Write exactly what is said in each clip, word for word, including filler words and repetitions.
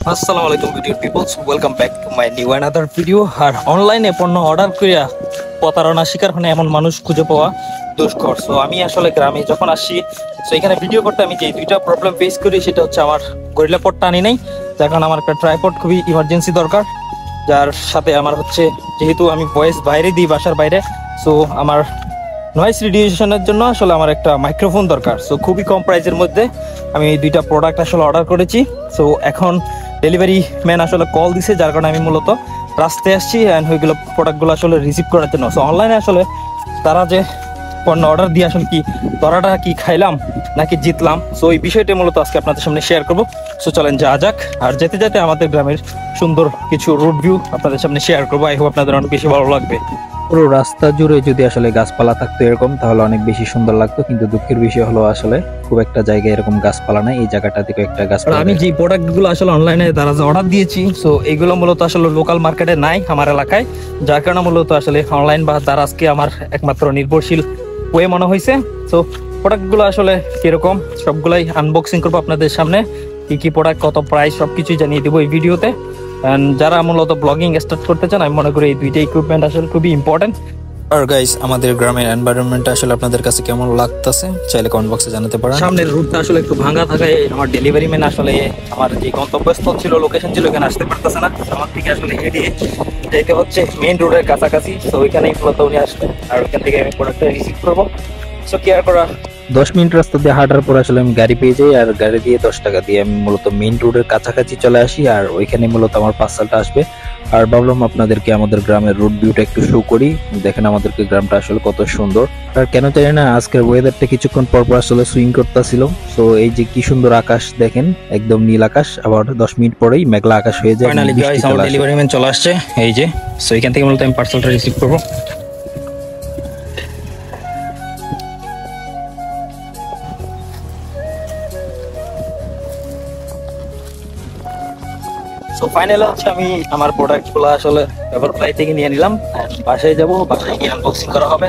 আসসালামু আলাইকুম video peoples, welcome back to my new another video. আর অনলাইনে পণ্য অর্ডার করিয়া প্রতারণা শিকার হয়ে এমন মানুষ খুঁজে পাওয়া দুষ্কর। সো আমি আসলে গ্রামে যখন আসি, সো এখানে ভিডিও করতে আমি যে দুইটা প্রবলেম ফেস করি, সেটা হচ্ছে আমার গরিলা পটটা আনি নাই, যার কারণে আমার একটা ট্রাইপড খুবই ইমার্জেন্সি দরকার। যার সাথে আমার হচ্ছে, যেহেতু আমি ভয়েস বাইরে দিই বাসার বাইরে, সো আমার নয়েজ রিডিউশনের জন্য আসলে আমার একটা মাইক্রোফোন দরকার। সো খুবই কম প্রাইসের মধ্যে আমি এই দুইটা প্রোডাক্ট আসলে অর্ডার করেছি। সো এখন ডেলিভারি ম্যান আসলে কল দিছে, যার কারণে আমি মূলত রাস্তায় আসছি অ্যান্ড ওইগুলো প্রোডাক্টগুলো আসলে রিসিভ করার জন্য। সো অনলাইনে আসলে তারা যে পণ্য অর্ডার দিয়ে আসলে কি ধরাটা কি খাইলাম নাকি জিতলাম, সো এই বিষয়টা মূলত আজকে আপনাদের সামনে শেয়ার করবো। সো চলেন যা যাক। আর যেতে যেতে আমাদের গ্রামের সুন্দর কিছু রোড ভিউ আপনাদের সামনে শেয়ার করবো। আই হোপ আপনাদের অনেক বেশি ভালো লাগবে। পুরো রাস্তা জুড়ে যদি আসলে গাছপালা থাকতো এরকম, তাহলে অনেক বেশি সুন্দর লাগতো। কিন্তু দুঃখের বিষয় হলো আসলে খুব একটা জায়গায় এরকম গাছপালা নাই। এই জায়গাটা থেকে একটা গাছপালা, আমি যে প্রোডাক্টগুলো আসলে অনলাইনে দ্বারা অর্ডার দিয়েছি, সো এইগুলো মূলত আসলে লোকাল মার্কেটে নাই আমার এলাকায়, যার কারণে মূলত আসলে অনলাইন বা দারাজকে আমার একমাত্র নির্ভরশীল ওয়ে মনে হয়েছে। সো প্রোডাক্টগুলো আসলে কিরকম সবগুলাই আনবক্সিং করবো আপনাদের সামনে। কি কি প্রোডাক্ট, কত প্রাইস, সবকিছুই জানিয়ে দেবো এই ভিডিওতে। যারা মূলত ব্লগিং স্টার্ট করতে চান, আমি মনে করি এই দুইটা ইকুইপমেন্ট আসলে খুবই ইম্পর্টেন্ট। আর গাইস, আমাদের গ্রামের এনভায়রনমেন্টটা আসলে আপনাদের কাছে কেমন লাগতেছে চাইলে কমেন্ট বক্সে জানাতে পারেন। সামনের রুটটা আসলে একটু ভাঙা থাকায় আমার ডেলিভারি ম্যান আসলে আমার যে গন্তব্যস্থল ছিল, লোকেশন ছিল, এখানে আসতে পারতেছে না। আমার থেকে আসলে হেঁটে যেতে হচ্ছে মেইন রোডের কাছাকাছি। তো ওইখানেই মূলত উনি আসবে আর ওইখান থেকে আমি প্রোডাক্টটা রিসিভ করবো। সো কেয়ার করা দশ মিনিট রাস্তা দিয়ে হাঁটার পর আসলে আমি গাড়ি পেয়ে যাই, আর গাড়ি দিয়ে দশ টাকা দিয়ে আমি মূলত মেইন রোডের কাছাকাছি চলে আসি, আর ওইখানে মূলত আমার পার্সেলটা আসবে। আর ভাবলাম আপনাদেরকে আমাদের গ্রামের রোড ভিউটা একটু শো করি। দেখেন আমাদেরকে গ্রামটা আসলে কত সুন্দর। আর কেন জানি না আজকের ওয়েদারটা কিছুক্ষণ পর পর আসলে সুইং করতেছিল। সো এই যে কি সুন্দর আকাশ দেখেন, একদম নীল আকাশ, আবার দশ মিনিট পরেই মেঘলা আকাশ হয়ে যায়। ফাইনালি গাইস, আমার ডেলিভারি ম্যান চলে আসছে এই যে। সো এখান থেকে মূলত আমি পার্সেলটা রিসিভ করবো। সো ফাইনালি হচ্ছে আমি আমার প্রোডাক্টগুলো আসলে পেপার ফ্লাই থেকে নিয়ে নিলাম। বাসায় যাবো, বাসায় গিয়ে আনবক্সিং করা হবে।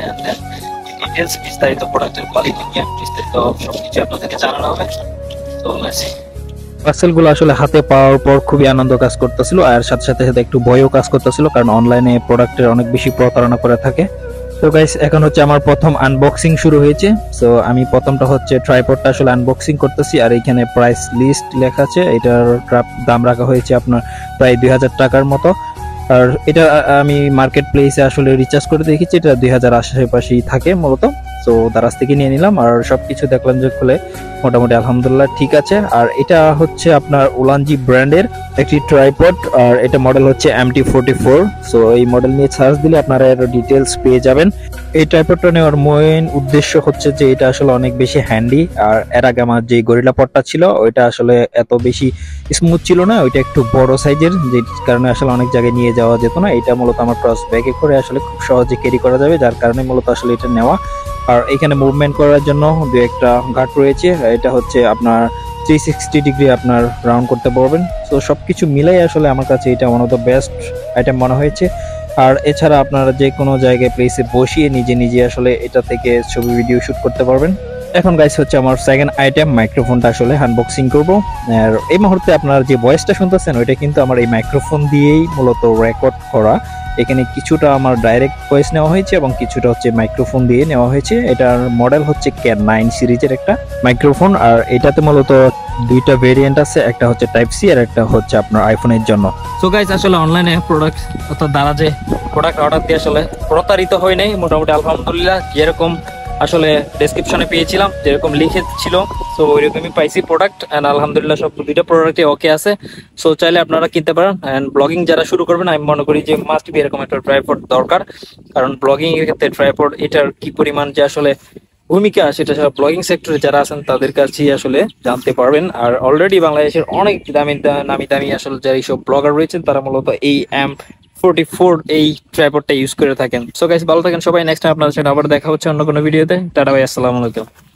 ডিটেলস বিস্তারিত প্রোডাক্টের কোয়ালিটি নিয়ে বিস্তারিত সবকিছু আপনাদেরকে জানানো হবে। তো পার্সেলগুলো আসলে হাতে পাওয়ার পর খুবই আনন্দ কাজ করতেছিল, আর সাথে সাথে সাথে একটু ভয়ও কাজ করতেছিল, কারণ অনলাইনে প্রোডাক্টের অনেক বেশি প্রতারণা করে থাকে। তো গাইস, এখন হচ্ছে আমার প্রথম আনবক্সিং শুরু হয়েছে। সো আমি প্রথমটা হচ্ছে ট্রাইপডটা আসলে আনবক্সিং করতেছি, আর এখানে প্রাইস লিস্ট লেখা আছে। এটার দাম রাখা হয়েছে আপনার প্রায় দুই হাজার টাকার মতো। আর এটা আমি মার্কেট প্লেসে আসলে রিচার্জ করে দেখেছি, এটা দুই হাজার আশেপাশেই থাকে মূলত। তো দারাজ থেকে নিয়ে নিলাম, আর সবকিছু দেখলাম যে খুলে মোটামুটি আলহামদুলিল্লাহ ঠিক আছে। আর এটা হচ্ছে আপনার ওলানজি ব্র্যান্ডের একটি ট্রাইপড, আর এটা মডেল হচ্ছে M T forty four. So এই মডেল নিয়ে সার্চ দিলে আপনারা এর ডিটেলস পেয়ে যাবেন। এই ট্রাইপডটা নেওয়ার মেইন উদ্দেশ্য হচ্ছে যে এটা আসলে অনেক বেশি হ্যান্ডি। আর এর আগে আমার যে গরিলা পডটা ছিল, ওইটা আসলে এত বেশি স্মুথ ছিল না, ওইটা একটু বড় সাইজের, যে কারণে আসলে অনেক জায়গায় নিয়ে যাওয়া যেত না। এটা মূলত আমার ক্রস ব্যাগে করে আসলে খুব সহজে ক্যারি করা যাবে, যার কারণে মূলত আসলে এটা নেওয়া। আর এখানে মুভমেন্ট করার জন্য দু একটা ঘাট রয়েছে। এটা হচ্ছে আপনার থ্রি সিক্সটি ডিগ্রি আপনার রাউন্ড করতে পারবেন। তো সবকিছু মিলাই আসলে আমার কাছে এটা one of the best item মনে হয়েছে। আর এছাড়া আপনারা যে কোনো জায়গায় প্লেসে বসিয়ে নিজে নিজে আসলে এটা থেকে ছবি ভিডিও শুট করতে পারবেন। এখন গাইস হচ্ছে আমার সেকেন্ড আইটেম, মাইক্রোফোনটা আসলে আনবক্সিং করব। আর এই মুহূর্তে আপনারা যে ভয়েসটা শুনতেছেন, ওইটা কিন্তু আমার এই মাইক্রোফোন দিয়েই মূলত রেকর্ড করা। এখানে কিছুটা আমার ডাইরেক্ট ভয়েস নেওয়া হয়েছে এবং কিছুটা হচ্ছে মাইক্রোফোন দিয়ে নেওয়া হয়েছে। এটার মডেল হচ্ছে ক্যান নাইন সিরিজের একটা মাইক্রোফোন, আর এটাতে মূলত দুইটা ভেরিয়েন্ট আছে, একটা হচ্ছে টাইপ সি আর একটা হচ্ছে আপনার আইফোনের জন্য। সো গাইস, আসলে অনলাইনে প্রোডাক্ট অর্থাৎ দ্বারা যে প্রোডাক্ট অর্ডার দিয়ে আসলে প্রতারিত হয় নাই, মোটামুটি আলহামদুলিল্লাহ যেরকম আসলে ডেসক্রিপশনে পেয়েছিলাম, যেরকম লিখে ছিল, সো ওইরকমই পাইছি প্রোডাক্ট। অ্যান্ড আলহামদুলিল্লাহ সব দুইটা প্রোডাক্টই ওকে আছে। সো চাইলে আপনারা কিনতে পারেন। অ্যান্ড ব্লগিং যারা শুরু করবেন, আমি মনে করি যে মাস্ট বি এরকম একটা ট্রাইপড দরকার, কারণ ব্লগিং এর ক্ষেত্রে ট্রাইপড এটার কি পরিমাণ যে আসলে ভূমিকা, সেটা ব্লগিং সেক্টরে যারা আছেন তাদের কাছেই আসলে জানতে পারবেন। আর অলরেডি বাংলাদেশের অনেক দামি নামি দামি আসলে যারা এইসব ব্লগার রয়েছেন, তারা মূলত এই এম ফোরটি ফোর এই ট্রাইপডটা ইউজ করে থাকেন। সো গাইস, ভালো থাকেন সবাই। নেক্সট টাইম আপনাদের সাথে আবার দেখা হচ্ছে অন্য কোনো ভিডিওতে। টাটা ভাই, আসসালামু আলাইকুম।